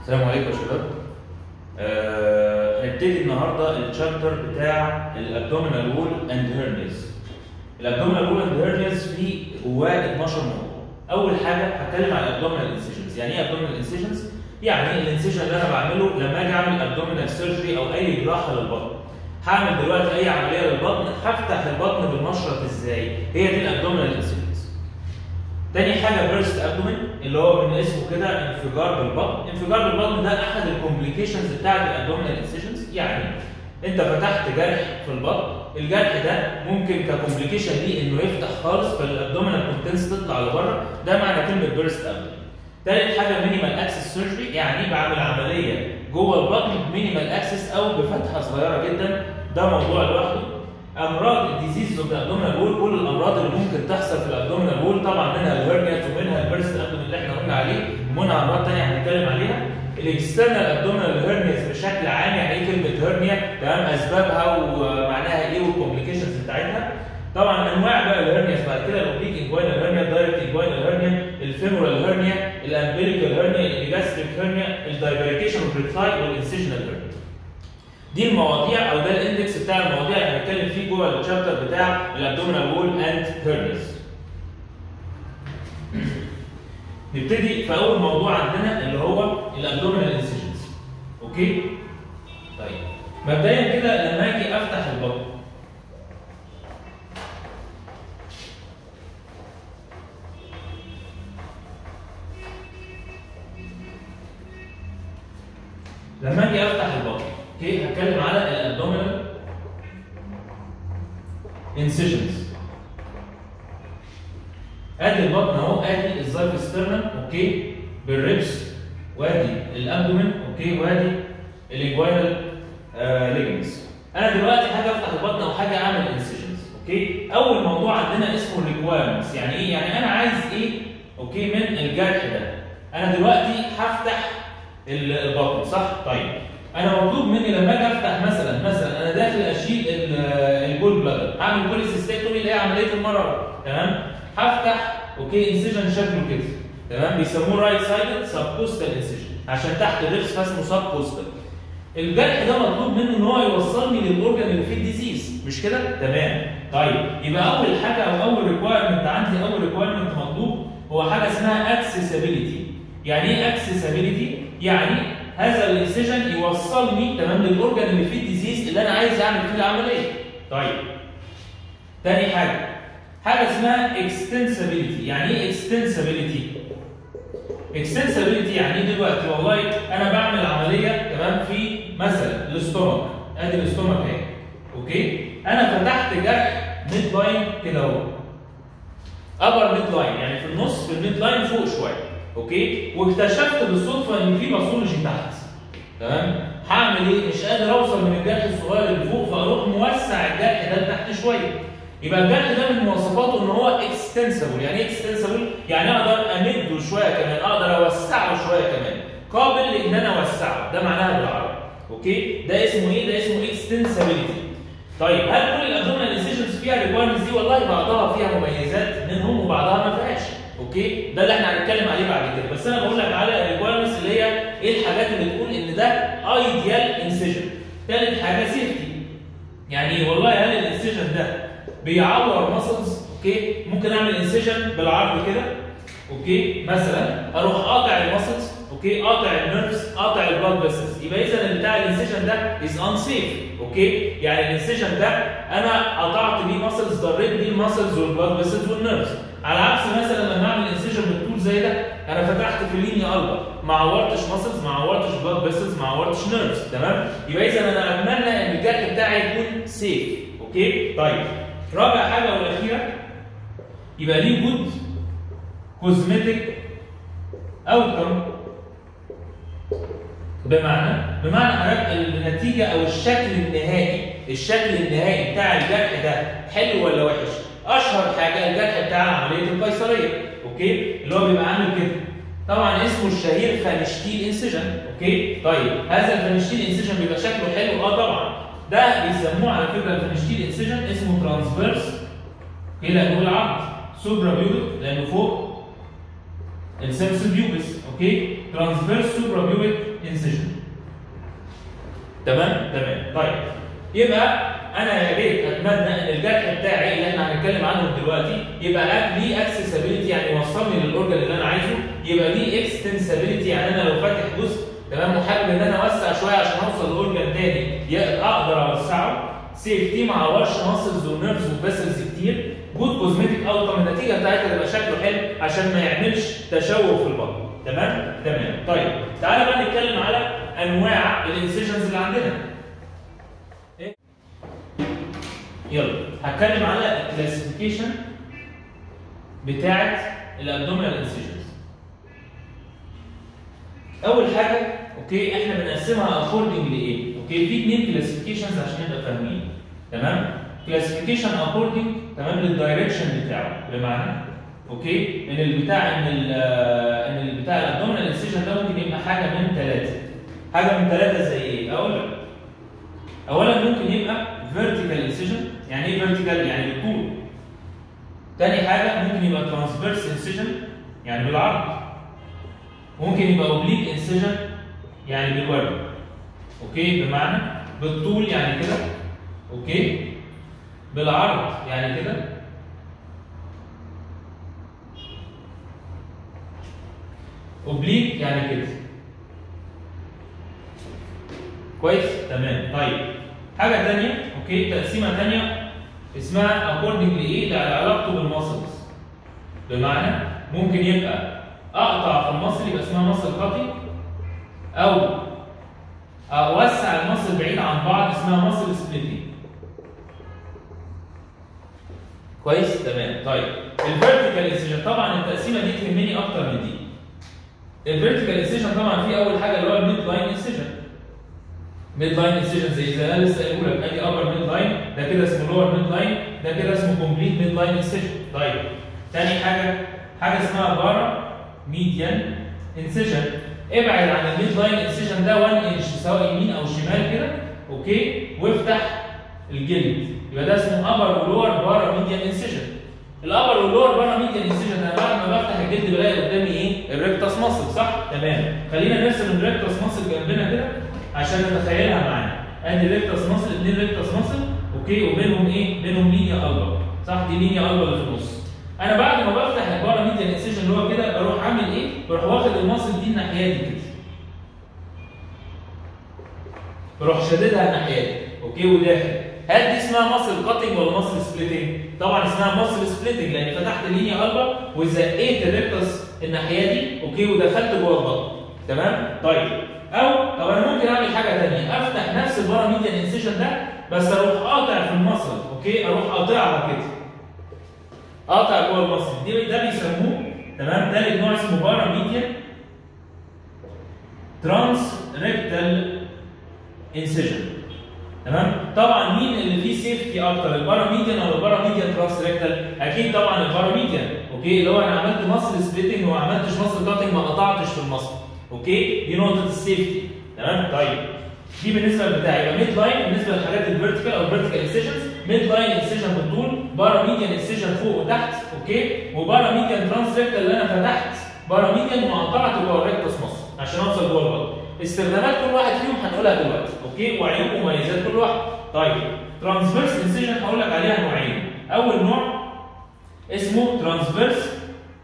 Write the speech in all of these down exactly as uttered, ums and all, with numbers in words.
السلام عليكم يا شباب. هنبتدي أه النهارده الشابتر بتاع الابدومينال وول اند هيرنيز. الابدومينال وول اند هيرنيز فيه جواه اتناشر موضوع. اول حاجه هتكلم على الابدومينال انسيجنز. يعني ايه ابدومينال انسيجنز؟ يعني الانسيجن اللي انا بعمله لما اجي اعمل ابدومينال سيرجري او اي جراحه للبطن. هعمل دلوقتي اي عمليه للبطن، هفتح البطن بالمشرط ازاي؟ هي دي الابدومينال انسيجنز. تاني حاجه بيرست ابدومين، اللي هو من اسمه كده انفجار بالبطن. انفجار بالبطن ده احد الكومبليكيشنز بتاعت الابدومينال انسيجنز. يعني انت فتحت جرح في البطن، الجرح ده ممكن ككومبليكيشن ليه انه يفتح خالص فالابدومينال كونتنس تطلع لبره، ده معنى كلمه بيرست ابدومين. تالت حاجه مينيمال اكسس سيرجري، يعني بعمل عمليه جوه البطن بمينيمال اكسس او بفتحه صغيره جدا، ده موضوع لوحده. امراض الديزيز اوف الابدومينال وول، كل الامراض اللي ممكن تحصل في الابدومينال وول، طبعا منها الهرنيات ومنها البيرست ابدومين اللي احنا قلنا عليه، ومنها امراض ثانيه هنتكلم عليها. الاكسترنال ابدومينال هيرنيز بشكل عام، يعني ايه كلمه هرنيا؟ تمام، اسبابها ومعناها ايه والكومبليكيشنز بتاعتها. طبعا انواع بقى الهرنياز بعد كده: الاوبليك انجوينال هرنيا، الدايركت انجوينال هرنيا، الفيمورال هرنيا، الامبليكال هرنيا، الجاستريك هرنيا، الدايفريكيشن اوف ريتلاي، والانسيجنال هرنيا. دي المواضيع او ده الاندكس بتاع المواضيع اللي هنتكلم فيه جوه الشابتر بتاع الابدومينال وول اند هيرنيز. نبتدي في اول موضوع عندنا اللي هو الابدومينال انسيجنز. اوكي؟ طيب مبدئيا كده لما اجي افتح البطن، لما اجي افتح البطن اوكي هتكلم على الابدومينال انسيجنز. ادي البطن اهو، ادي الزايفسترنم اوكي بالريبس، وادي الابدومين اوكي، وادي الانجوينال ليجمنتس. انا دلوقتي حاجه افتح البطن او حاجه اعمل انسيجنز. اوكي، اول موضوع عندنا اسمه الريكوايرمنتس. يعني ايه؟ يعني انا عايز ايه اوكي من الجرح ده. انا دلوقتي هفتح البطن صح؟ طيب انا مطلوب مني لما اجي افتح مثلا مثلا انا داخل اشيل الجول بلادر، هعمل كوليسيستكتومي اللي هي عمليه المراره، تمام؟ هفتح اوكي انسيجن شكله كده، تمام؟ بيسموه رايت سايدد سبكوستال انسيجن، عشان تحت الريبس فاسمه سبكوستال. الجرح ده مطلوب منه ان هو يوصلني للاورجن اللي فيه الديزيز، مش كده؟ تمام. طيب يبقى اول حاجه او اول ريكوايرمنت عندي، اول ريكوايرمنت مطلوب هو حاجه اسمها اكسسبيليتي. يعني ايه اكسسبيليتي؟ يعني هذا الانسيجن يوصلني تمام للاورجن اللي فيه الديزيز اللي انا عايز اعمل فيه العمليه. طيب تاني حاجه حاجه اسمها اكستنسابيلتي. يعني ايه اكستنسابيلتي؟ اكستنسابيلتي يعني ايه؟ دلوقتي والله انا بعمل عمليه تمام في مثلا الاستومك، ادي الاستومك اهي اوكي، انا فتحت جرح ميد لاين كده اهو، ابر ميد لاين يعني في النص، في الميد لاين فوق شويه اوكي، واكتشفت بالصدفه ان في باثولوجي تحت، تمام؟ هعمل ايه؟ مش قادر اوصل من الجرح الصغير اللي فوق، فاروح موسع الجرح ده لتحت شويه. يبقى الجرح ده من مواصفاته ان هو اكستنسبل. يعني ايه اكستنسبل؟ يعني اقدر امده شويه كمان، اقدر اوسعه شويه كمان، قابل لان انا اوسعه، ده معناها بالعربي اوكي؟ ده اسمه ايه؟ ده اسمه اكستنسابيلتي. طيب هل كل الابدومينال انسيجنز فيها الريكوايرمنتس دي؟ والله بعضها فيها مميزات منهم وبعضها ما فيهاش اوكي؟ ده اللي احنا هنتكلم عليه بعد كده، بس انا بقول لك على الريكوايرمنتس اللي هي ايه الحاجات اللي تقول ان ده ايديال انسيجن. ثالث حاجه سيفتي. يعني والله هل الانسيجن ده بيعور ماسلز؟ اوكي، ممكن اعمل انسيجن بالعرض كده اوكي، مثلا اروح قاطع الماسلز اوكي، قاطع النيرفز، قاطع البلاد فيسلز، يبقى اذا بتاع الانسيجن ده از انسيف اوكي؟ يعني الانسيجن ده انا قطعت بيه ماسلز، ضريت بيه الماسلز والبلاد فيسلز والنيرفز. على عكس مثلا لما اعمل انسيجن بالطول زي ده، انا فتحت في اللينيا البا، ما عورتش ماسلز، ما عورتش بلاد فيسلز، ما عورتش نيرفز، تمام؟ يبقى اذا انا اتمنى ان الجرح بتاعي يكون سيف اوكي؟ طيب رابع حاجه والاخيره، يبقى ليه جود كوزمتيك اوتكم. بمعنى بمعنى حضرتك النتيجه او الشكل النهائي، الشكل النهائي بتاع الجرح ده حلو ولا وحش؟ اشهر حاجه الجرح بتاع عمليه القيصريه اوكي، اللي هو بيبقى عامل كده، طبعا اسمه الشهير فانشتيل انسيجن اوكي؟ طيب هذا الفانشتيل انسيجن بيبقى شكله حلو؟ اه طبعا، ده بيسموه على فكره الفانشتيل انسيجن اسمه ترانسفيرس اوكي، لانه بالعرض، سوبرا بيوبك لانه فوق السيمس بيوبس اوكي ترانسفيرس سوبرا بيوبيك انسيجن. تمام تمام. طيب يبقى انا يا ريت اتمنى ان الجرح بتاعي اللي احنا هنتكلم عنه دلوقتي يبقى ليه اكسسبيلتي، يعني يوصلني للاورجن اللي انا عايزه، يبقى ليه اكستنسابيلتي، يعني انا لو فاتح جزء تمام وحابب ان انا اوسع شويه عشان اوصل لاورجن تاني اقدر اوسعه. سيفتي ما عورش ماسلز ونيرفز وفيسلز كتير. جود كوزمتيك اوتكم، النتيجه بتاعتها تبقى شكله حلو عشان ما يعملش تشوه في البطن. تمام تمام. طيب تعالى بقى نتكلم على انواع الانسيجنز اللي عندنا. يلا هتكلم على الكلاسيفيكيشن بتاعت الابدومينال انسيجنز. اول حاجه اوكي احنا بنقسمها اكوردنج لايه؟ اوكي في اثنين كلاسيفيكيشنز عشان نبقى فاهمين. تمام؟ كلاسيفيكيشن اكوردنج تمام للدايركشن بتاعه، بمعنى اوكي ان البتاع ان ال ان البتاع الابدومينال انسيجن ده ممكن يبقى حاجه من ثلاثه. حاجه من ثلاثه زي ايه؟ اقول لك. اولا ممكن يبقى فيرتيكال انسيجن. يعني ايه فيرتيكال؟ يعني بالطول. تاني حاجه ممكن يبقى ترانسفيرس انسيجن يعني بالعرض. ممكن يبقى اوبليك انسيجن يعني بالورد. اوكي بمعنى بالطول يعني كده. اوكي بالعرض يعني كده. اوبليك يعني كده. كويس؟ تمام. طيب حاجه ثانيه اوكي تقسيمه ثانيه اسمها اكوردنج لايه؟ لعلاقته بالماسلز. بمعنى ممكن يبقى اقطع في المصل يبقى اسمها مصل كاتنج، او اوسع المصل بعيد عن بعض اسمها مصل سبليتنج. كويس؟ تمام. طيب الفيرتيكال انسيجن طبعا التقسيمه دي تهمني اكتر من دي. الفيرتيكال انسيجن طبعا في اول حاجه اللي هو الميد لاين انسيجن. ميد لاين انسيجن زي زي انا لسه قايل لك ادي ابر ميد لاين، ده كده اسمه لور ميد لاين، ده كده اسمه كومبليت ميد لاين انسيجن. طيب ثاني حاجه حاجه اسمها بارا ميديان انسيجن. ابعد عن الميد لاين انسيجن ده واحد انش سواء يمين او شمال كده اوكي وافتح الجلد، يبقى ده اسمه ابر ولور بارا ميديان انسيجن. الابر واللور بارا ميديان انسيجن انا بعد ما بفتح الجلد بلاقي قدامي ايه؟ الريكتاس ماسل، صح؟ تمام. خلينا نرسم الريكتاس ماسل جنبنا كده عشان نتخيلها معانا. ادي ريكتاس ماسل، اثنين ريكتاس ماسل اوكي وبينهم ايه؟ بينهم لينيا البا، صح؟ دي لينيا البا اللي في النص. انا بعد ما بفتح البارا ميديان انسيجن اللي هو كده بروح عامل ايه؟ بروح واخد الماسل دي الناحيه دي كده. بروح شاددها الناحيه دي اوكي وداخل. هل دي اسمها ماسل كاتنج ولا ماسل سبليتنج؟ طبعا اسمها ماسل سبليتنج لان فتحت اللينيا البا وزقيت الريكتاس الناحيه دي اوكي ودخلت جوه البطن. تمام؟ طيب او طب انا ممكن اعمل حاجه ثانيه، افتح نفس البارا ميديان انسيجن ده بس اروح قاطع في الماسل اوكي، اروح قاطعها كده. قاطع جوه الماسل دي، ده بيسموه تمام ثالث نوع اسمه بارا ميديان ترانس ريكتال انسيجن. تمام؟ طبعا مين اللي فيه سيفتي اكتر؟ البارا ميديان او البارا ميديان ترانس ريكتال؟ اكيد طبعا البارا ميديان اوكي، اللي هو انا عملت ماسل سبليتنج وما عملتش ماسل كاتنج، ما قطعتش في الماسل اوكي، دي نقطه السيفتي. تمام؟ طيب دي بالنسبه للبتاع. يبقى ميد لاين بالنسبه للحاجات الفيرتيكال او الفيرتيكال انسيجنز، ميد لاين انسيجن بالطول، بارا ميديان انسيجن فوق وتحت اوكي، وبارا ميديان ترانس ريكتال اللي انا فتحت بارا ميديان وقطعت جوه الريكتاس ماسل عشان اوصل جوه البطن. استخدامات كل واحد فيهم هنقولها دلوقتي اوكي، وعيوب ومميزات كل واحد. طيب ترانسفيرس انسيجن هقول لك عليها نوعين. اول نوع اسمه ترانسفيرس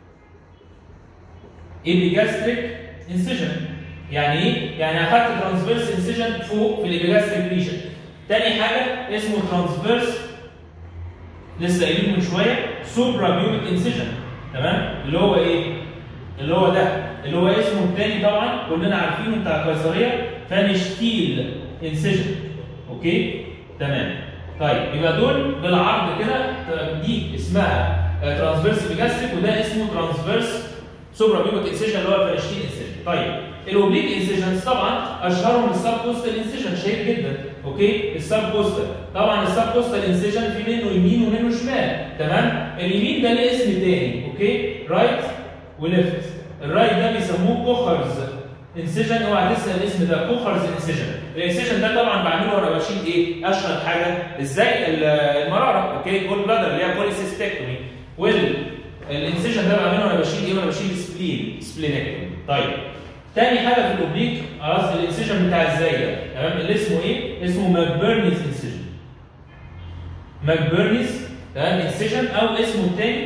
ايبيجاستريك انسيجن. يعني ايه؟ يعني اخدت ترانسفيرس انسيجن فوق في الايبيجاستريك ريجن. تاني حاجه اسمه ترانسفيرس لسه قايلين من شويه سوبرا بيوبيك انسيجن. تمام؟ اللي هو ايه؟ اللي هو ده اللي هو اسمه الثاني طبعا كلنا عارفينه بتاع القيصريه فانشتيل انسيجن اوكي. تمام. طيب يبقى دول بالعرض كده، دي اسمها ترانسفيرس بيجاستريك وده اسمه ترانسفيرس سوبرا بيوبيك انسيجن اللي هو الفانشتيل انسيجن. طيب الاوبليك انسيجنز طبعا اشهرهم السب كوستال انسيجن، شهير جدا اوكي. السب كوستال طبعا السب كوستال انسيجن في منه يمين ومنه شمال. تمام؟ اليمين ده ليه اسم تاني اوكي، رايت وليفت. الرايت ده بيسموه كوخرز انسيجن، اوعى تنسى الاسم ده كوخرز انسيجن. الانسيجن ده طبعا بعمله وانا بشيل ايه؟ اشهر حاجه ازاي؟ المراره اوكي، جول بلادر اللي هي بوليسيستكتومي. والانسيجن ده بعمله وانا بشيل ايه؟ وانا بشيل سبلين سبلينكتومي. طيب تاني حاجه في الاوبليك خلاص الانسيجن بتاع ازاي ده تمام اللي اسمه ايه؟ اسمه ماكبرنيز انسيجن. ماكبرنيز تمام انسيجن او اسمه الثاني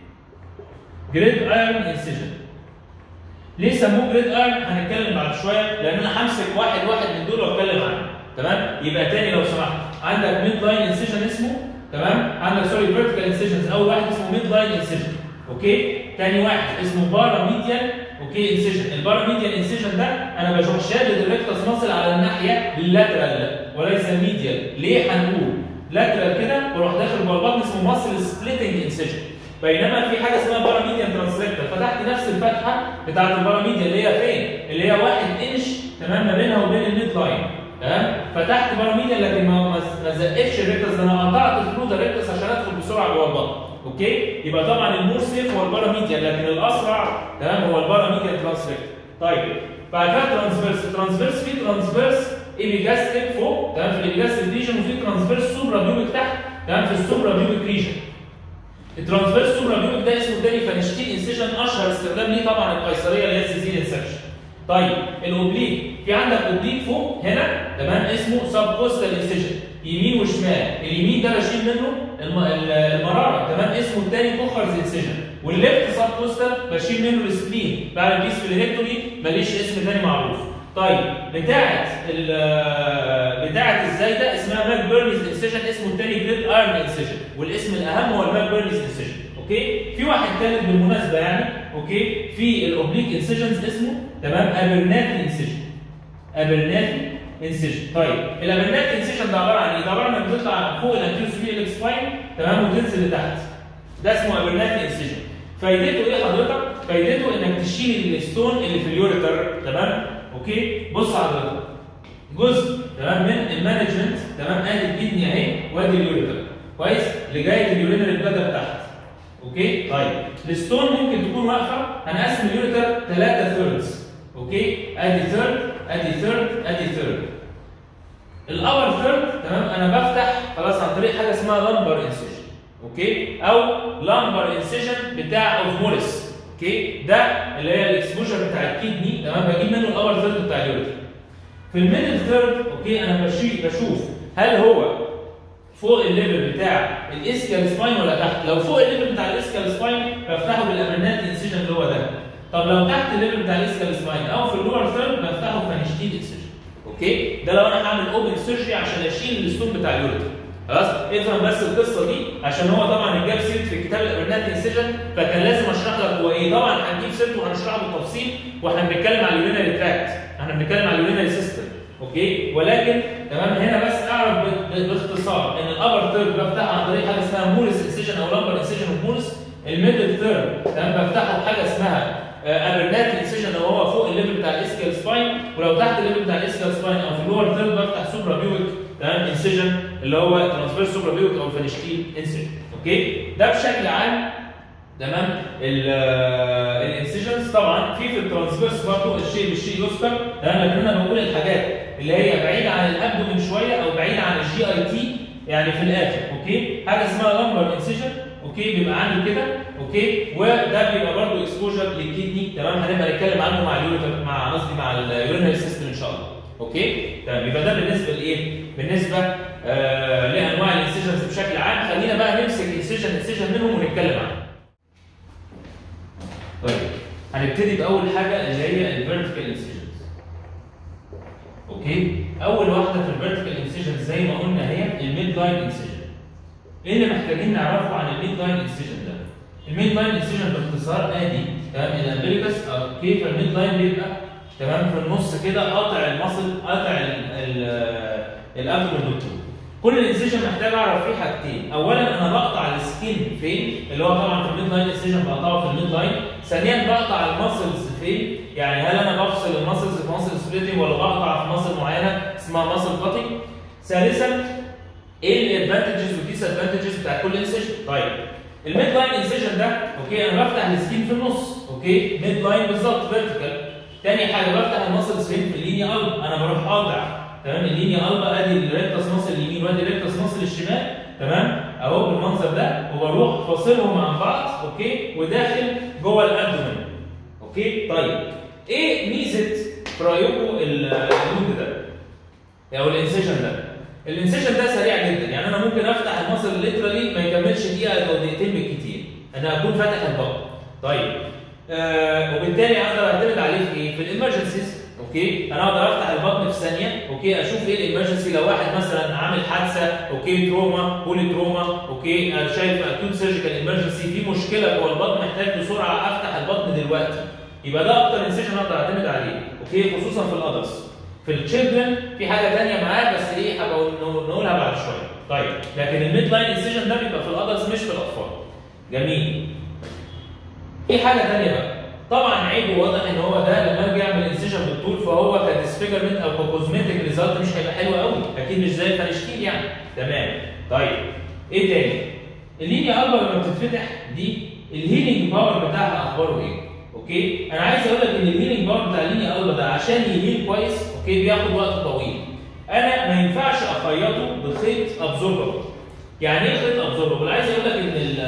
جريد ايرون انسيجن. ليه سموه جريد ايرون؟ هنتكلم بعد شويه لان انا همسك واحد واحد من دول واتكلم عنه تمام. يبقى تاني لو سمحت عندك ميد لاين انسيجن اسمه تمام، عندك سوري فيرتيكال انسيجنز اول واحد اسمه ميد لاين انسيجن اوكي، تاني واحد اسمه بارا ميديال اوكي انسيجن. البارا ميديال انسيجن ده انا بروح شادد الريكتس ماسل على الناحيه اللاترال وليس الميديال. ليه؟ هنقول لاترال كده واروح داخل جوه البطن اسمه ماسل سبليتنج انسيجن. بينما في حاجه اسمها بارا ميديال ترانسليكتر، فتحت نفس الفتحه بتاعت البارا ميديال اللي هي فين؟ اللي هي واحد انش تمام ما بينها وبين الميد لاين تمام. فتحت بارا ميديال لكن ما ما زقتش الريكتس ده، انا قطعت ثرو ذا ريكتس عشان ادخل بسرعه جوه البطن اوكي. يبقى طبعا المور سيف هو البارا ميديال لكن الاسرع تمام هو البارا ميديال ترانسليكتر. طيب بعد كده ترانسفيرس. ترانسفيرس في ترانسفيرس ايبيجاستيك فوق تمام في الايبيجاستيك ريجن، وفي ترانسفيرس سوبرا بيوبيك تحت تمام في السوبرا بيوبيك ريجن. الترانسفيرس سوبرا بيوبيك ده اسمه تاني فانشتين انسيجن، اشهر استخدام ليه طبعا القيصريه اللي هي السيزيريان سكشن. طيب الاوبليك في عندك اوبليك فوق هنا تمام اسمه سب كوستال انسيجن يمين وشمال. اليمين ده بشيل منه المراره تمام اسمه الثاني كوخرز انسيجن، والليفت سب كوستال بشيل منه السبلين بعد البيسفلينكتومي ماليش اسم ثاني معروف. طيب بتاعه بتاعه ازاي ده اسمها ماكبرنيز انسيجن، اسمه الثاني جريد ايرون انسيجن، والاسم الاهم هو الماكبرنيز انسيجن اوكي. في واحد ثالث بالمناسبه يعني اوكي في الاوبليك انسيجنز اسمه تمام ابرناتي انسيجن. ابرناتي انسيجن. طيب الابرناتي انسيجن ده عباره عن ايه؟ ده عباره عن انك بتطلع فوق الانتيريور سوبيريور سباين تمام وتنزل لتحت. ده اسمه ابرناتي انسيجن. فايدته ايه حضرتك؟ فايدته انك تشيل الستون اللي في اليوريتر تمام اوكي. بص حضرتك جزء تمام من المانجمنت تمام ادي الكدني اهي وادي اليوريتر كويس لغايه اليورينري بلادر تحت اوكي. طيب الستون ممكن تكون واقفه، هنقسم اليوريتر ثلاثة ثيردز اوكي. ادي ثيرد ادي ثيرد ادي ثيرد. الاور ثيرد تمام انا بفتح خلاص عن طريق حاجه اسمها لامبر انسيجن اوكي او لامبر انسيجن بتاع اوف موريس اوكي. ده اللي هي الاكسبوجر بتاع الكدني تمام بجيب منه الاور ثيرد بتاع اليوريتر. في الميدل ثيرد اوكي انا بشوف هل هو فوق الليفل بتاع الاسكال سباين ولا تحت. لو فوق الليفل بتاع الاسكال سباين بفتحه بالابرناتي انسيجن اللي هو ده. طب لو تحت الليفل بتاع الاسكال سباين او في اللور ثيرد بفتحه بفانشتين انسيجن اوكي. ده لو انا هعمل اوبن سيرجري عشان اشيل الستون بتاع اليوريتر خلاص. افهم بس القصه دي عشان هو طبعا الجاب سيرت في كتاب الابرناتي انسيجن فكان لازم اشرح لك هو ايه. طبعا هنجيب سيرته وهنشرحه بالتفصيل واحنا بنتكلم على اليورينري تراكت، احنا بنتكلم على اليورينري سيستم اوكي. ولكن تمام هنا بس اعرف باختصار ان الابر ثيرد بفتحها عن طريق حاجه اسمها موريس انسيجن او لامبر انسيجن اوف موريس. الميدل ثيرد تمام بفتحه بحاجه اسمها ابرناتي انسيجن لو هو فوق الليفل بتاع الاسكال سباين، ولو تحت الليفل بتاع الاسكال سباين او في اللور ثيرد بفتح سوبرا بيوبيك تمام انسيجن اللي هو ترانسفيرس سوبرا بيوبيك او فانشتين انسيجن اوكي. ده بشكل عام تمام الانسيجنز. طبعا في في الترانسفيرس برضه الشيء بالشيء يذكر تمام، لكن انا بقول الحاجات اللي هي بعيده عن الابدومين شويه او بعيده عن الجي اي تي يعني في الاخر اوكي. حاجه اسمها لامبر انسيجن اوكي بيبقى عامل كده اوكي، وده بيبقى برضه اكسبوجر للكدني تمام هنبقى نتكلم عنه مع اليوريتر مع قصدي مع اليورينري سيستم ان شاء الله اوكي تمام. يبقى ده بالنسبه لايه؟ بالنسبه آه لانواع الانسيجنز بشكل عام. خلينا بقى نمسك انسيجن انسيجن منهم ونتكلم عنه. طيب هنبتدي باول حاجه اللي هي الفيرتيكال انسيجنز اوكي. اول واحده في الفيرتيكال انسيجنز زي ما قلنا هي الميد لاين انسيجن. ايه اللي محتاجين نعرفه عن الميد لاين انسيجن ده؟ الميد لاين انسيجن باختصار ادي تمام الامبليكس اوكي. فالميد لاين بيبقى تمام في النص كده قاطع المصل قاطع الابدومين بالطول. كل انسيجن محتاج اعرف فيه حاجتين، اولا انا بقطع السكين فين اللي هو طبعا في الميد لاين انسيجن بقطعه في الميد لاين. ثانيا بقطع المسلز فين، يعني هل انا بفصل المسلز في مسل سبليتنج ولا بقطع في مسل معينه اسمها مسل كاتنج. ثالثا ايه الادفانتجز والديس ادفانتجز بتاع كل انسيجن. طيب الميد لاين انسيجن ده اوكي انا بفتح السكين في النص اوكي ميد لاين بالظبط فيرتيكال. تاني حاجه بفتح المسلز فين في اللينيا البا، انا بروح قاطع تمام اللينيا البا ادي الريكتس ماسل اليمين وادي الريكتس ماسل الشمال تمام اهو بالمنظر ده، وبروح فاصلهم عن بعض اوكي وداخل جوه الابدومين اوكي. طيب ايه ميزه في رايكم اللود ده او الانسيشن ده؟ الانسيشن ده سريع جدا، يعني انا ممكن افتح المصل ليترالي ما يكملش دقيقه او دقيقتين بالكتير، انا اكون فاتح البطن. طيب آه وبالتالي اقدر اعتمد عليه في ايه؟ في الامرجنسيز. اوكي انا اقدر افتح البطن في ثانيه، اوكي اشوف ايه الامرجنسي لو واحد مثلا عامل حادثه، اوكي تروما بولي تروما، اوكي انا شايف اكيوت سيرجيكال امرجنسي في مشكله جوه البطن محتاج بسرعه افتح البطن دلوقتي، يبقى ده اكتر انسيشن اقدر اعتمد عليه، اوكي خصوصا في الادلتس. في التشيلدرن في حاجه ثانيه معاه بس ايه هبقى نقولها بعد شويه. طيب لكن الميد لاين انسيشن ده بيبقى في الادلتس مش في الاطفال. جميل. في حاجه ثانيه بقى، طبعا عيبه واضح ان هو ده لما اجي اعمل انسيشن بالطول فهو كديسفيجرمنت او كوزمتيك ريزلت مش هيبقى حلو قوي، اكيد مش زي الفانشتيل يعني. تمام. طيب ايه تاني؟ اللينيا البا لما بتتفتح دي الهيلينج باور بتاعها اخباره ايه؟ اوكي انا عايز اقول لك ان الهيلينج باور بتاع اللينيا البا ده عشان يهيل كويس اوكي بياخد وقت طويل. انا ما ينفعش اخيطه بخيط ابزورببل. يعني ايه خيط ابزورببل؟ عايز اقول لك ان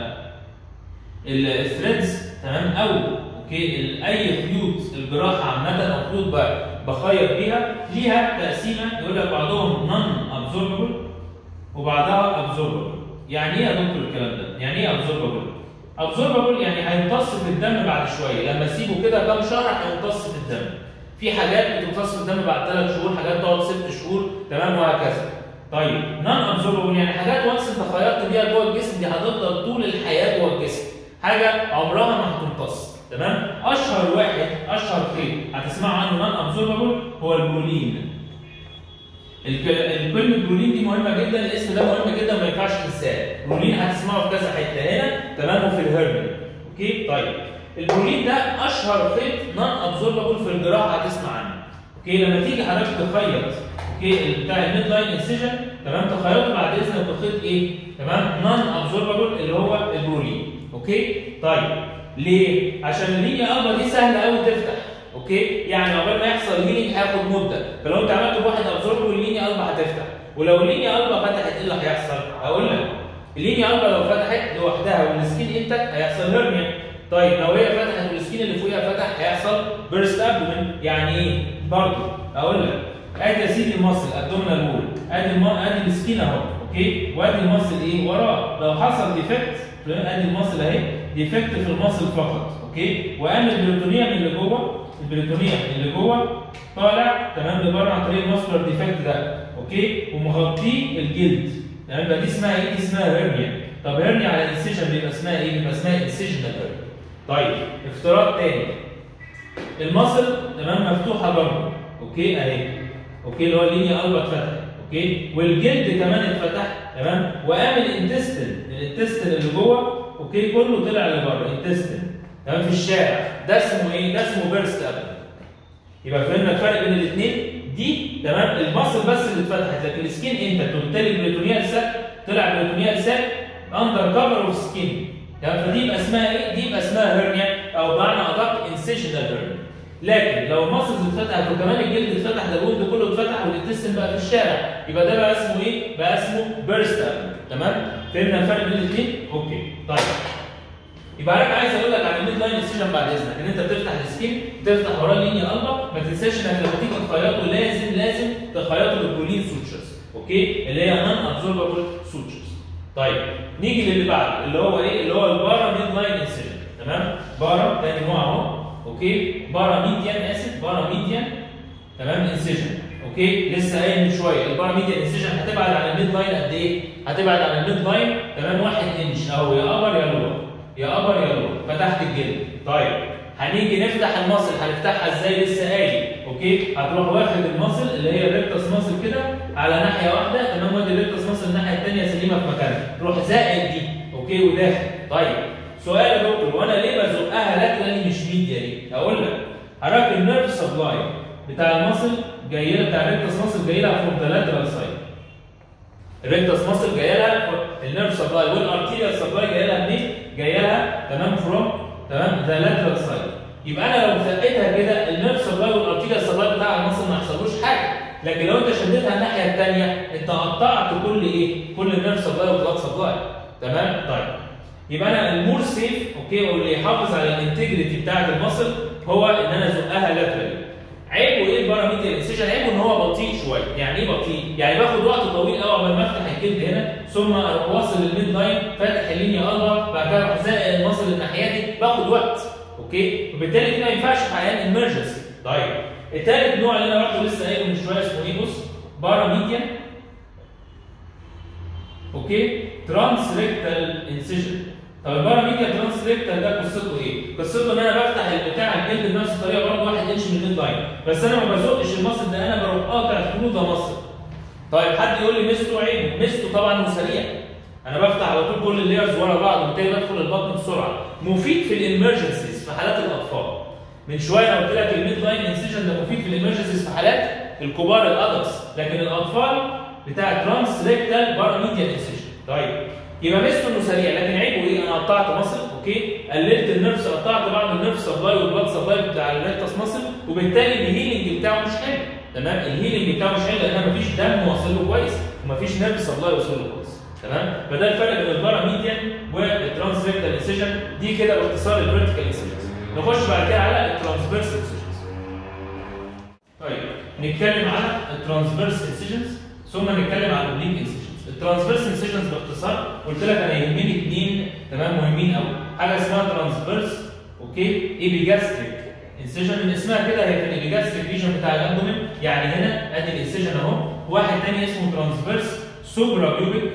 الثريدز تمام او اوكي اي خيوط الجراحه عامه او خيوط بخيط بيها ليها تقسيمه، يقول لك بعضهم نون ابزورببل وبعضها ابزورببل. يعني ايه يا دكتور الكلام ده؟ يعني ايه ابزورببل؟ ابزورببل يعني هيمتص في الدم بعد شويه، لما اسيبه كده كام شهر هيمتص في الدم. في حاجات بتمتص في الدم بعد ثلاث شهور، حاجات تقعد ست شهور، تمام وهكذا. طيب نون ابزورببل يعني حاجات وانس انت خيطت بيها جوه الجسم دي هتفضل طول الحياه جوه الجسم، حاجه عمرها ما هتمتص. تمام؟ اشهر واحد اشهر خيط هتسمعوا عنه نون ابزورببل هو البرولين. الكلمه برولين دي مهمه جدا، الاسم ده مهم جدا ما ينفعش تنساه. برولين هتسمعه في كذا حته هنا تمام وفي الهرمن. اوكي طيب البرولين ده اشهر خيط نون ابزورببل في الجراحه هتسمع عنه. اوكي لما تيجي حضرتك تخيط اوكي بتاع الميد لاين انسيجن تمام تخيطه بعد اذنك بخيط ايه؟ تمام نون ابزورببل اللي هو البرولين. اوكي طيب ليه؟ عشان اللينيا البا دي سهله قوي تفتح. اوكي يعني عقبال ما يحصل هيلينج هياخد مده، فلو انت عملت بواحد ابزورببل اللينيا البا هتفتح، ولو اللينيا البا فتحت ايه اللي هيحصل؟ اقول لك اللينيا البا لو فتحت لوحدها والسكين انتك هيحصل هيرنيا. طيب لو هي فتحت والسكين اللي فوقيها فتح هيحصل بيرست ابدومن. يعني ايه؟ برضه اقول لك ادي يا سيدي المصل ابدومينال وول، ادي الم... ادي السكين اهو اوكي وادي المصل ايه وراه، لو حصل ديفكت ادي المصل اهي ديفكت في المصل فقط اوكي وقام البريتونيوم اللي جوه البريتونيوم اللي جوه طالع تمام لبره عن طريق الماسكولار ديفكت ده اوكي ومغطيه الجلد. تمام يبقى دي اسمها ايه؟ دي اسمها هيرنيا. طب هيرنيا على الانسيجن بيبقى اسمها ايه؟ بيبقى اسمها انسيجنال هيرنيا. طيب افتراض تاني المصل تمام مفتوحه برضه اوكي اهي اوكي اللي هو اللينيا البا اتفتح اوكي والجلد كمان اتفتح تمام وقام الانتستين الانتستين اللي جوه اوكي كله طلع لبره انتستين تمام في الشارع. ده اسمه ايه؟ ده اسمه بيرست ابدومن. يبقى فهمنا الفرق بين الاثنين دي تمام المصل بس اللي اتفتحت لكن السكين انت وبالتالي البريتونيال ساك طلع بريتونيال ساك اندر كفر اوف سكين تمام فدي يبقى اسمها ايه؟ دي يبقى اسمها هيرنيا او بمعنى ادق انسيشنال هيرنيا. لكن لو المصلز اتفتحت وكمان الجلد اتفتح ده الجلد كله اتفتح والانتستين بقى في الشارع يبقى ده بقى اسمه ايه؟ بقى اسمه بيرست ابدومن. تمام؟ فهمنا الفرق بين الاثنين؟ اوكي طيب يبقى انا عايز اقول لك عن الميد لاين انسيجن بعد اذنك ان انت بتفتح السكين تفتح وراه اللينيا البا ما تنساش انك لما تيجي تخيطه لازم لازم تخيطه بالبولين سوتشرز اوكي اللي هي نون ابزورببل سوتشرز. طيب نيجي للي بعده اللي هو ايه؟ اللي هو البارا ميد لاين انسيجن. تمام؟ بارا تاني نوع اهو اوكي بارا ميديان اسف بارا ميديان تمام انسيجن اوكي لسه قايل من شويه البارا ميديان انسيجن هتبعد عن الميد لاين قد ايه؟ هتبعد عن الميد لاين تمام واحد انش اهو يا ابر يا لور يا ابر يا لور فتحت الجلد. طيب هنيجي نفتح المصل هنفتحها ازاي؟ لسه قايل اوكي هتروح واخد المصل اللي هي الريكتس مصل كده على ناحيه واحده تمام وادي الريكتس مصل الناحيه الثانيه سليمه في مكانها روح زائد دي اوكي وداخل. طيب سؤال يا دكتور وانا ليه بزقها لاترالي مش ميديا ليه؟ اقول لك حضرتك النيرف سبلاي بتاع المصل جاي لها بتاع الريكتس مصل جاي لها فروم ذا لاترال سايد. الريكتس مصل جاي لها النيرف سبلاي والارتيريال سبلاي جاي لها منين؟ جاي لها تمام فروم تمام ذا لاترال سايد. يبقى انا لو زقيتها كده النيرف سبلاي والارتيريال سبلاي بتاع المصل ما يحصلوش حاجه، لكن لو انت شديتها الناحيه الثانيه انت قطعت كل ايه؟ كل النيرف سبلاي والبلاد سبلاي. تمام؟ طيب يبقى انا المور سيف اوكي واللي يحافظ على الانتجريتي بتاعه المصل هو ان انا ازقها لاترالي. عيبه ايه الباراميديال انسيجن؟ عيبه ان هو بطيء شويه. يعني ايه بطيء؟ يعني باخد وقت طويل قوي قبل ما افتح الجلد هنا، ثم اروح واصل للميد لاين فاتح اللينيا البا، بعد كده اروح زائق المصل الناحيه دي، باخد وقت. اوكي؟ وبالتالي دي ما ينفعش في حالات امرجنسي. طيب الثالث نوع اللي انا برضه لسه قايله من شويه اسمه ايه؟ بص باراميديال اوكي ترانس ريكتال انسيجن. طب الباراميديال ترانس ريكتال ده قصته ايه؟ قصته ان انا بفتح البتاع الجلد بنفس الطريقه برضه واحد انش من الميد لاين، بس انا ما بزقش المصل ده، انا بروح قاطع ثرو ذا مصل. طيب حد يقول لي ميزته عيبه؟ ميزته طبعا انه سريع. انا بفتح على طول كل اللايرز ورا بعض وبالتالي بدخل البطن بسرعه. مفيد في الامرجنسيز في حالات الاطفال. من شويه انا قلت لك الميد لاين انسيجن ده مفيد في الامرجنسيز في حالات الكبار الادلتس، لكن الاطفال بتاع ترانس ريكتال باراميديال انسيجن. طيب يبقى ميزته انه سريع، لكن عيبه ايه؟ انا قطعت مصل، اوكي؟ قللت النيرفز، قطعت بعض النيرف سبلاي والبلاد سبلاي بتاع الريكتس مصل، وبالتالي الهيلنج بتاعه مش حلو. تمام؟ الهيلنج بتاعه مش حلو لان مفيش دم واصل له كويس ومفيش نيرف سبلاي واصل له كويس. تمام؟ فده الفرق بين الباراميديال والترانس ريكتال انسيجن. دي كده باختصار الفيرتيكال انسيجنز. نخش بعد كده على الترانسفيرس انسيجنز. طيب نتكلم على الترانسفيرس انسيجنز ثم نتكلم على الاوبليك انسيجنز. الترانسفيرس انسيجنز باختصار قلت لك انا يهمني اثنين تمام مهمين قوي. حاجه اسمها ترانسفيرس اوكي ايبيجاستريك انسيجن، من اسمها كده هي في الايبيجاستريك ريجن بتاع الابدومين، يعني هنا ادي الانسيجن اهو. واحد ثاني اسمه ترانسفيرس سوبرا بيوبيك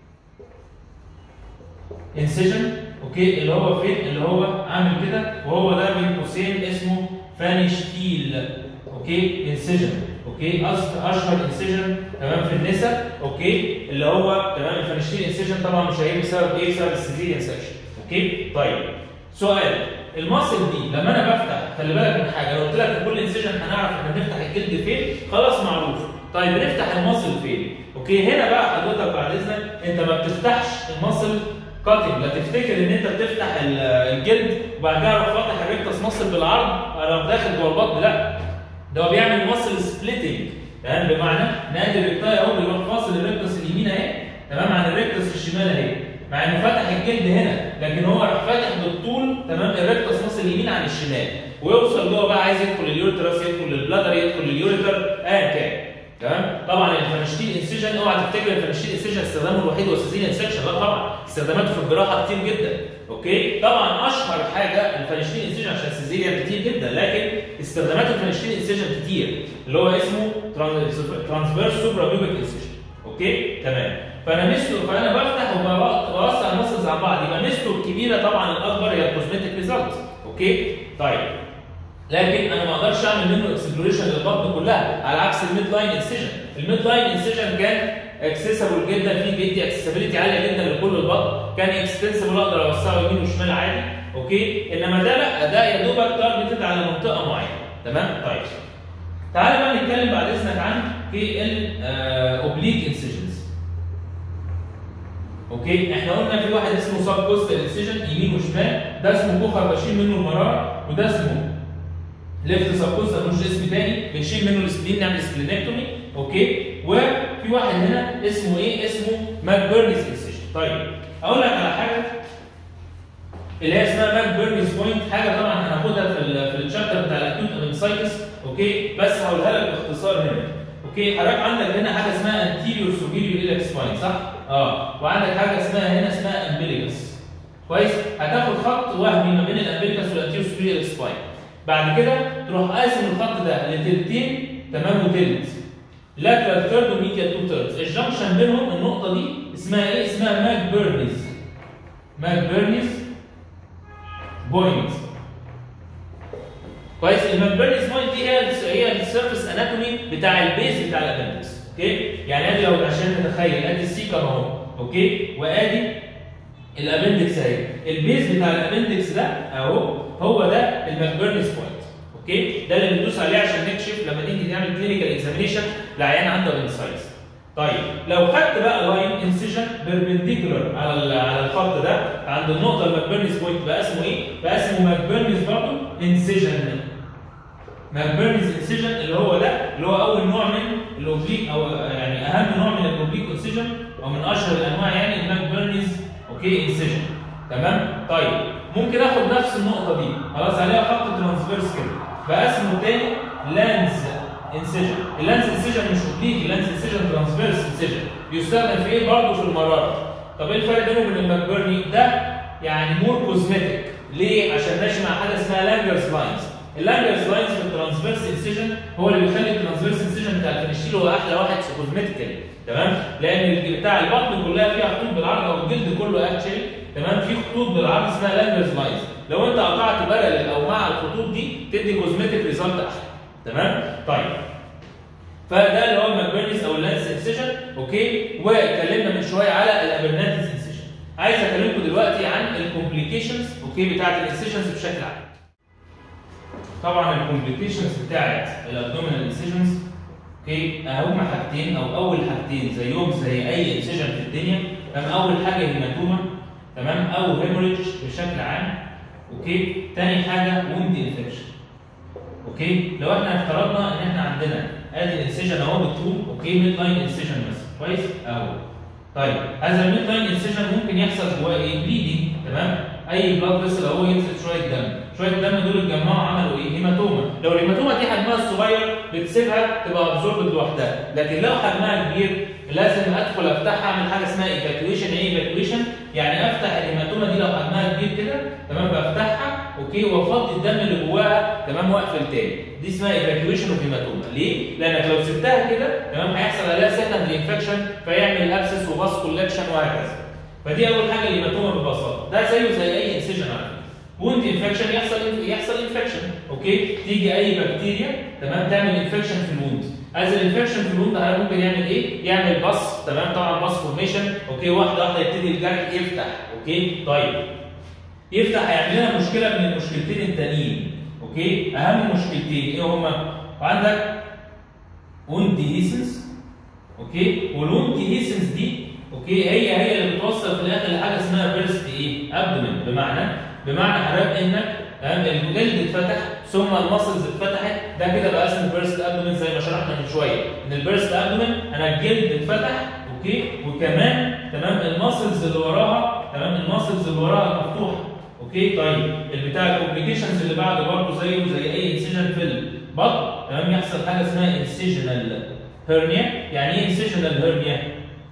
انسيجن اوكي اللي هو فين؟ اللي هو عامل كده، وهو ده بين قوسين اسمه فانشتيل اوكي انسيجن اوكي اشهر انسيجن تمام في النساء اوكي اللي هو تمام الفانشتيل انسيجن. طبعا مش هيجي بسبب ايه؟ بسبب السيزيريان سكشن اوكي. طيب سؤال، المصل دي لما انا بفتح خلي بالك من حاجه، لو قلت لك في كل انسيجن هنعرف احنا بنفتح الجلد فين خلاص معروف. طيب بنفتح المصل فين؟ اوكي هنا بقى حضرتك بعد اذنك انت ما بتفتحش المصل كاتنج، لا تفتكر ان انت بتفتح الجلد وبعد كده اروح فاتح الريكتس مصل بالعرض انا داخل جوه البطن، لا ده هو بيعمل مصل سبليتنج. تمام؟ بمعنى نادي الريكتاي اهو بيروح فاصل الريكتس اليمين اهي تمام عن الريكتس الشمال اهي، مع انه فتح الجلد هنا لكن هو راح فاتح بالطول تمام الريكتس مصل اليمين عن الشمال، ويوصل جوه بقى عايز يدخل اليوريترس يدخل البلادر يدخل اليوريتر ايا كان. تمام؟ طبعا الفانشتيل انسيجن اوعى تفتكر الفانشتيل انسيجن استخدامه الوحيد هو السيزيريان سكشن، لا طبعا استخداماته في الجراحه كتير جدا اوكي. طبعا اشهر حاجه الفانشتيل انسيجن عشان السيزيريان كتير جدا، لكن استخدامات الفانشتيل انسيجن كتير اللي هو اسمه ترانسفيرس سوبرا بيوبيك انسيجن اوكي. تمام؟ فانا ميزته فانا بفتح وبوسع المسلز عن بعض، يبقى ميزته الكبيره طبعا الاكبر هي الكوزمتيك ريزلت اوكي. طيب لكن انا ما اقدرش اعمل منه اكسبلوريشن للبطن كلها على عكس الميد لاين انسيجن. الميد لاين انسيجن كان اكسسبل جدا، فيه بيدي اكسسبيليتي عاليه جدا لكل البطن، كان اكستنسبل اقدر اوسعه يمين وشمال عادي اوكي. انما ده لا، ده يا دوبك تارجتد على منطقه معينه. تمام؟ طيب تعالى بقى نتكلم بعد اذنك عن في الاوبليك انسيجنز اوكي. احنا قلنا في واحد اسمه سب كوستال انسيجن يمين وشمال، ده اسمه كوخر بشيل منه المراره، وده اسمه ليفت سبكوستال ملوش اسم تاني بنشيل منه السبلين نعمل سبلينكتومي اوكي. وفي واحد هنا اسمه ايه؟ اسمه ماك بيرنز انسيجن. طيب اقول لك على حاجه اللي هي اسمها ماك بيرنز بوينت، حاجه طبعا هناخدها في ال في الشابتر بتاع الاكيوت ابنسايتس اوكي، بس هقولها لك باختصار هنا اوكي. حضرتك عندك هنا حاجه اسمها انتيريور سوبيريور ايلك سباين صح؟ اه وعندك حاجه اسمها هنا اسمها امبليكس كويس. هتاخد خط وهمي ما بين الامبليكس والانتيريور سوبيريور ايلك سباين، بعد كده تروح قاسم الخط ده لتلتين تمام وتلت لاترال ثيرد وميديال تو ثيردز، الجنكشن بينهم النقطه دي اسمها ايه؟ اسمها ماك بيرنز ماك بيرنز بوينت كويس. الماك بيرنز بوينت دي هي هي السيرفيس اناتومي بتاع البيز بتاع الابندكس اوكي. يعني ادي لو عشان نتخيل ادي السيكم اهو اوكي، وادي الابندكس اهي، البيز بتاع الابندكس ده اهو هو ده الماك بيرنز بوينت اوكي. ده اللي بندوس عليه عشان نكشف لما تيجي تعمل كلينيكال اكزامينشن لعيان عنده ابندسايتس. طيب لو خدت بقى لاين انسيجن بيربنديكولار على على الخط ده عند النقطه الماك بيرنز بوينت بقى اسمه ايه؟ بقى اسمه ماك بيرنز برضه انسيجن. ماك بيرنز انسيجن اللي هو ده اللي هو اول نوع من الاوبليك او يعني اهم نوع من الاوبليك انسيجن او من اشهر الانواع يعني الماك بيرنز اوكي انسيجن. تمام؟ طيب ممكن اخد نفس النقطه دي خلاص عليها خط ترانسفيرس كده بقى اسمه الثاني لانز انسيجن. اللانز انسيجن مش اوبليك، اللانز انسيجن ترانسفيرس انسيجن بيستخدم في ايه؟ برضه في المراره. طب ايه الفرق بينه وبين الماكبرني؟ ده يعني مور كوزمتيك. ليه؟ عشان ماشي مع حاجه اسمها لانجرز لاينز. اللانجرز لاينز في الترانسفيرس انسيجن هو اللي بيخلي الترانسفيرس انسيجن بتاع الفينيشيل هو احلى واحد كوزمتيكالي، تمام؟ لان بتاع البطن كلها فيها خطوط بالعرض او الجلد كله اكشلي، تمام؟ في خطوط بالعرض اسمها لانجرز لاينز. لو انت قطعت بارلل او مع الخطوط دي تدي كوزمتيك ريزلت احلى، تمام؟ طيب فده اللي هو الماكبرنيز او اللانس انسيجن، اوكي؟ واتكلمنا من شويه على الابرناتيز انسيجن. عايز اكلمكم دلوقتي عن الكومبليكيشنز اوكي بتاعت الانسيجنز بشكل عام. طبعا الكومبليكيشنز بتاعت الابدومينال انسيجنز اوكي اهم حاجتين او اول حاجتين زيهم زي اي انسيجن في الدنيا، تمام؟ اول حاجه هيماتوما، تمام؟ او هيموريدج بشكل عام، اوكي؟ تاني حاجه ووند انفكشن، اوكي؟ لو احنا افترضنا ان احنا عندنا ادي الانسيجن اهو بالطول، اوكي؟ ميد لاين انسيجن مثلا، كويس؟ اهو. طيب هذا الميد لاين انسيجن ممكن يحصل جواه ايه؟ بليدنج، تمام؟ اي بلاد فيسل اهو ينزل شويه دم، شويه دم دول اتجمعوا عملوا ايه؟ هيماتوما. لو الهيماتوما دي حجمها الصغير بتسيبها تبقى ابزوربد لوحدها، لكن لو حجمها كبير لازم ادخل افتحها اعمل حاجه اسمها ايفاكويشن. ايه ايفاكويشن؟ يعني افتح الهيماتوما دي لو حجمها كبير كده، تمام؟ بفتحها اوكي وافضي الدم اللي جواها، تمام؟ واقفل تاني. دي اسمها ايفاكويشن اوف هيماتوما. ليه؟ لانك لو سبتها كده، تمام؟ هيحصل عليها سكندري انفكشن فيعمل ابسس وباس كولكشن وهكذا. فدي اول حاجه الهيماتوما ببساطه، ده زيه زي اي انسيجن على فكره. ووند انفكشن يحصل يحصل انفكشن، اوكي؟ تيجي اي بكتيريا، تمام؟ تعمل انفكشن في الوند. از الانفكشن في الوند ممكن يعمل ايه؟ يعمل باص، تمام؟ طبعا باص فورميشن، اوكي؟ واحده واحده يبتدي الجرح يفتح، اوكي؟ طيب يفتح هيعمل لنا مشكله من المشكلتين التانيين، اوكي؟ اهم مشكلتين ايه هما؟ عندك ووند ديهيسنس، اوكي؟ والووند ديهيسنس دي اوكي هي هي اللي بتوصل في الاخر لحاجه اسمها بيرست ايه؟ ابدومين. بمعنى بمعنى حضرتك انك الجلد اتفتح ثم المسلز اتفتحت، ده كده بقى اسمه بيرست ابدومين زي ما شرحنا من شويه. ان البيرست ابدومين انا الجلد اتفتح، اوكي؟ وكمان تمام المسلز اللي وراها، تمام؟ المسلز اللي وراها مفتوحه، اوكي؟ طيب البتاع الكومبليكيشنز اللي بعده برضه زيه زي اي انسيجن في البطن، تمام؟ يحصل حاجه اسمها انسيجنال هيرنيا. يعني ايه انسيجنال هيرنيا؟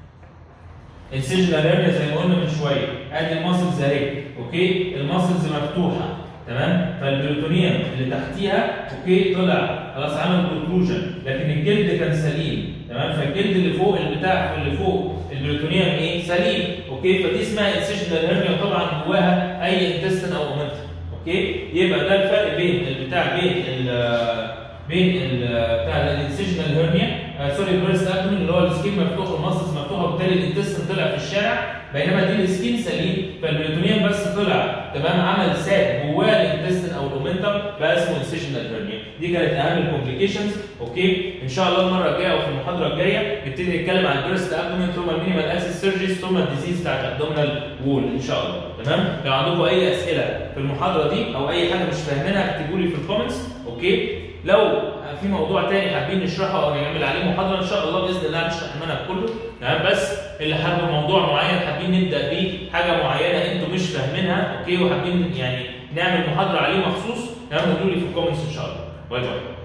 انسيجنال هيرنيا زي ما قلنا من شويه، ادي الماسلز اهي، اوكي؟ الماسلز مفتوحه، تمام؟ فالبريتونيوم اللي تحتيها اوكي طلع خلاص عمل بروتروجن، لكن الجلد كان سليم، تمام؟ فالجلد اللي فوق البتاع اللي فوق البريتونيوم ايه؟ سليم، اوكي؟ فدي اسمها انسيجنال هيرنيا، طبعا جواها اي انتستين او اومنتم، اوكي؟ يبقى ده الفرق بين البتاع بين ال بين بتاع الانسيجنال هيرنيا، آه سوري البيرست ابدومين اللي هو السكين مفتوح والماسلز مفتوحه وبالتالي الانتستين طلع في الشارع، بينما دي السكين سليم فالبريتونيوم بس طلع، تمام؟ عمل ساب جواه الانتستين او الاومنتم بقى اسمه انسيجنال هيرنيا. دي كانت اهم الكومبليكيشنز، اوكي؟ ان شاء الله المره الجايه او في المحاضره الجايه نبتدي نتكلم عن البيرست ابدومين ثم المينيمال اسيس سيرجيز ثم الديزيز بتاعت الابدومينال وول ان شاء الله، تمام؟ لو عندكم اي اسئله في المحاضره دي او اي حاجه مش فاهمينها اكتبوا لي في الكومنتس، اوكي؟ لو في موضوع تاني حابين نشرحه او نعمل عليه محاضره ان شاء الله باذن الله هنشرح المنهج كله، تمام؟ بس اللي حابب موضوع معين حابين نبدا بيه حاجه معينه انتم مش فاهمينها، اوكي؟ وحابين يعني نعمل محاضره عليه مخصوص، تمام؟ قولوا لي في الكومنتس ان شاء الله. باي باي.